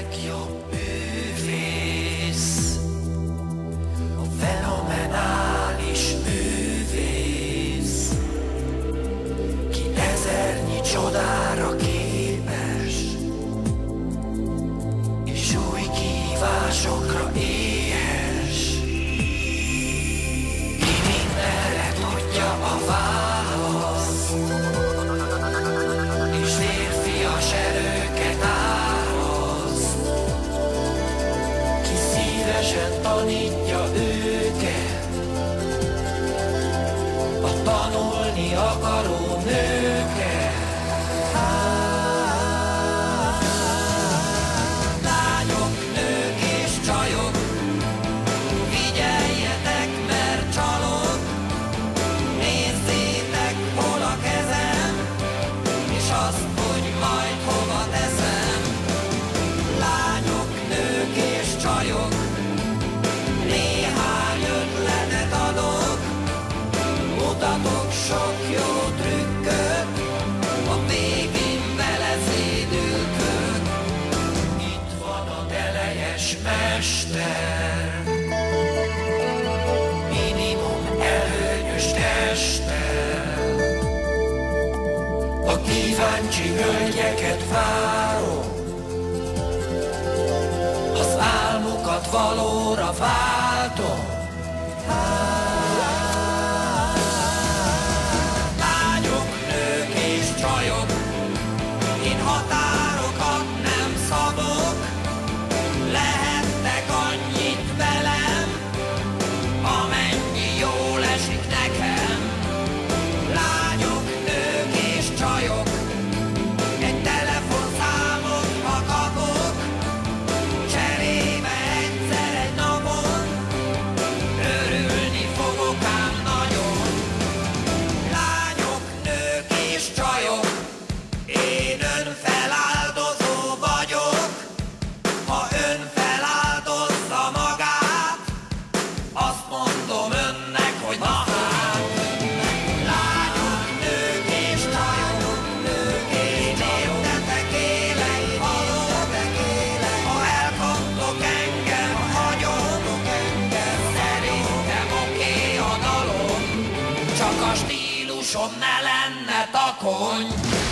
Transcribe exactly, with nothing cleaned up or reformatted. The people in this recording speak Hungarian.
legjobb művész, a fenomenális művész, ki ezernyi csodára képes, és új kihívásokra éhes, ki mindenre tudja a választ, és férfias erőket áraszt, ki szívesen tanítja őket, a tanulni akaró nőket. Lányok, nők és csajok, figyeljetek, mert csalok, nézzétek, hol a kezem, és azt, hogy majd hova teszem. Lányok, nők és csajok, néhány ötletet adok, mutatok sok jó trükköt, a végén vele szédültök. Itt van a telejes mester, minimum előnyös testtel, a kíváncsi hölgyeket várom, az álmukat valóra váltom. Lányok, nők és csajok, én határokat nem szabok, lehettek annyit velem, amennyi jól esik nekem. Lányok, nők és csajok, egy telefonszámot, ha kapok, cserébe egyszer egy napon, örülni fogok ám nagyon. Lányok, nők és csajok, én önfeláldozó vagyok, ha ön feláldozza magát, azt mondom önnek, hogy na hát. Lányok, nők és csajok, én értetek élek, halok, ha elkaptok engem, hagyok, szerintem oké a dalom, csak a stílusom ne lenne takony.